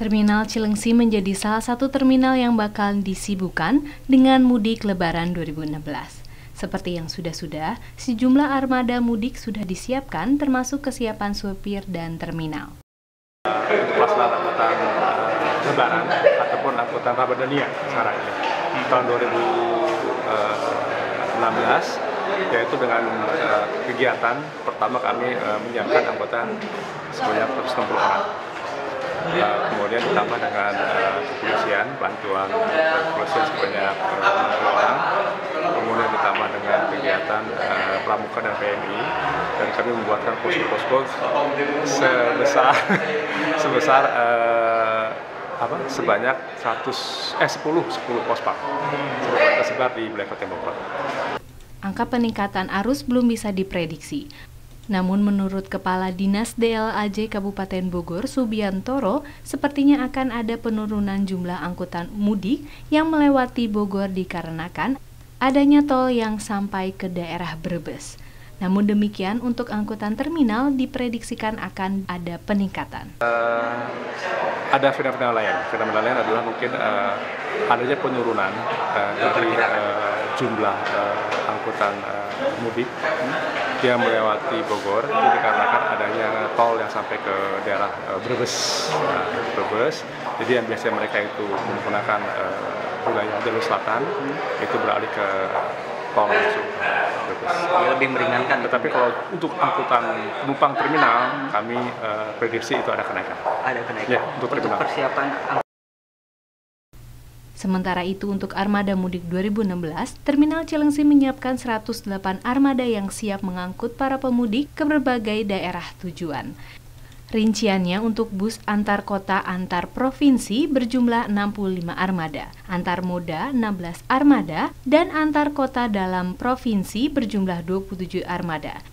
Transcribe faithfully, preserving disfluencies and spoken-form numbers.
Terminal Cilengsi menjadi salah satu terminal yang bakal disibukkan dengan mudik Lebaran dua ribu enam belas. Seperti yang sudah-sudah, sejumlah armada mudik sudah disiapkan termasuk kesiapan supir dan terminal. Untuk pelaksanaan angkutan uh, Lebaran ataupun angkutan Ramadhania sekarang ini tahun dua ribu enam belas, yaitu dengan uh, kegiatan pertama kami uh, menyiapkan anggota sebanyak seratus enam puluh orang. Uh, kemudian ditambah dengan uh, kepolisian, bantuan uh, kepolisian sebanyak uh, enam puluh orang, kemudian ditambah dengan kegiatan uh, pramuka dan P M I, dan kami membuatkan posko-posko sebesar sebesar uh, apa sebanyak seratus eh sepuluh sepuluh pospak tersebar di wilayah Kota Bogor. Angka peningkatan arus belum bisa diprediksi. Namun menurut Kepala Dinas D L A J Kabupaten Bogor, Subiantoro, sepertinya akan ada penurunan jumlah angkutan mudik yang melewati Bogor dikarenakan adanya tol yang sampai ke daerah Brebes. Namun demikian, untuk angkutan terminal diprediksikan akan ada peningkatan. Uh, ada fenomena lain. Fenomena lain adalah mungkin uh, adanya penurunan uh, dari uh, jumlah uh, angkutan uh, mudik yang melewati Bogor, itu dikarenakan adanya tol yang sampai ke daerah uh, Brebes. Nah, Brebes. Jadi yang biasanya mereka itu menggunakan uh, wilayah jalur selatan, itu beralih ke tol langsung Brebes. Dia lebih meringankan. Tetapi kalau untuk angkutan penumpang terminal, kami uh, prediksi itu ada kenaikan. Ada kenaikan. Ya, untuk terminal. Untuk persiapan. Sementara itu untuk armada mudik dua ribu enam belas, Terminal Cilengsi menyiapkan seratus delapan armada yang siap mengangkut para pemudik ke berbagai daerah tujuan. Rinciannya untuk bus antar kota antar provinsi berjumlah enam puluh lima armada, antar moda enam belas armada, dan antar kota dalam provinsi berjumlah dua puluh tujuh armada.